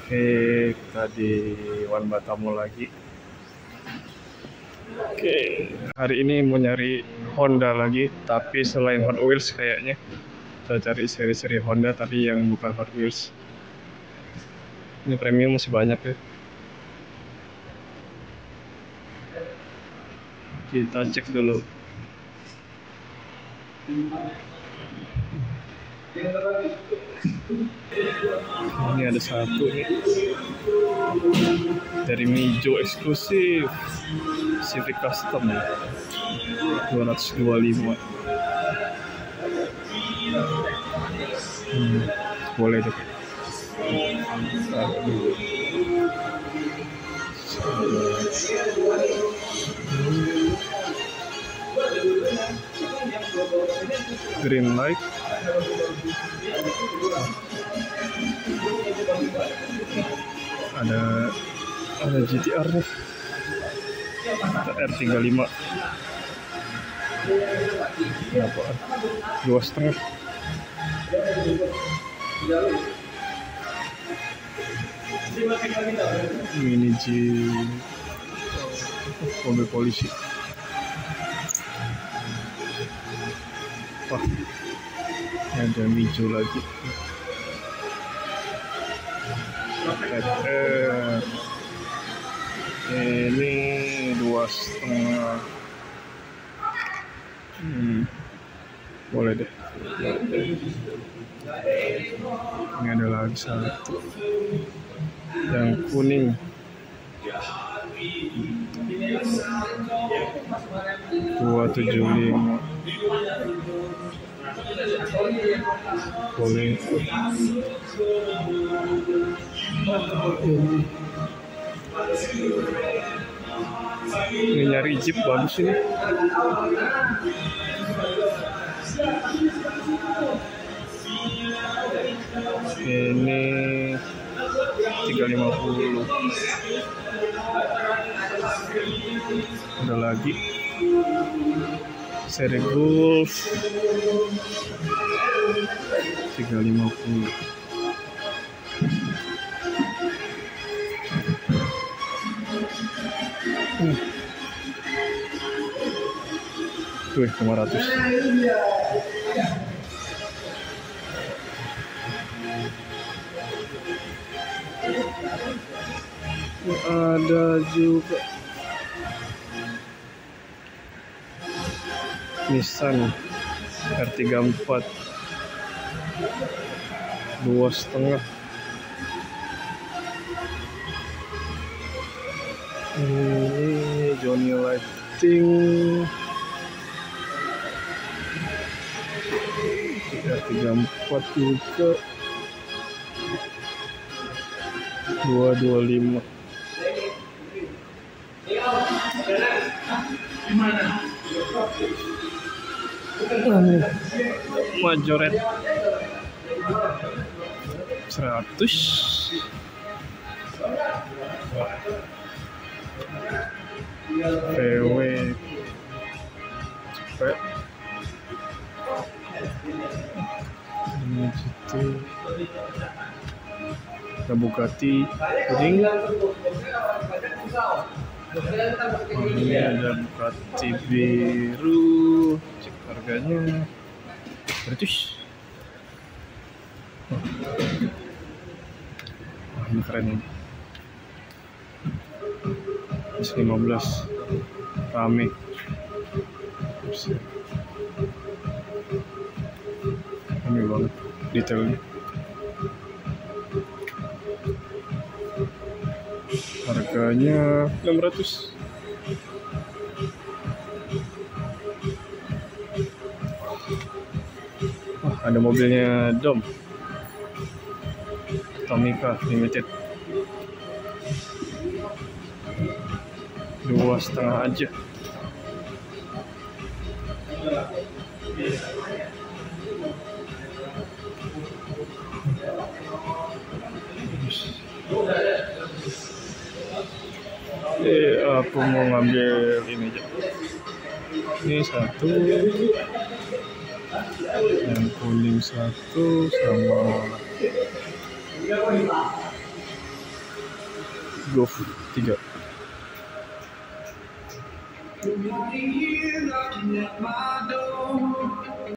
Kita di Wan Batam lagi. Oke, hari ini mau nyari Honda lagi, tapi selain Hot Wheels kayaknya. Kita cari seri-seri Honda tapi yang bukan Hot Wheels. Ini premium masih banyak ya. Kita cek dulu. Ini ada satu nih dari Mijo eksklusif Civic Custom 225. Boleh deh. Green light. Ada GTR nih, R35 berapa? 2,5. Mini G mobil polisi. Wah, ada Mijo lagi. Ini 2,5. Boleh deh. Ini ada lagi satu yang kuning. 275. Boleh. Ini nyari Jeep bagus ini. Ini 350. Ada lagi seri Golf 350. Tuh 500. Ada juga Nissan R34 2,5. Ini Johnny Lighting R34 juga 225. Majoret 100. VW cepet. Ini gitu. Ada Bugatti kuning. Ini ada Bugatti biru. Cek harganya. Bertus. Ini keren ini. 15 rame. Rame banget detailnya. Harganya 600. Ada mobilnya Dom Tomica Limited 2,5 aja. Aku mau ngambil ini aja. Ini satu, yang kuning satu, sama Golf 3.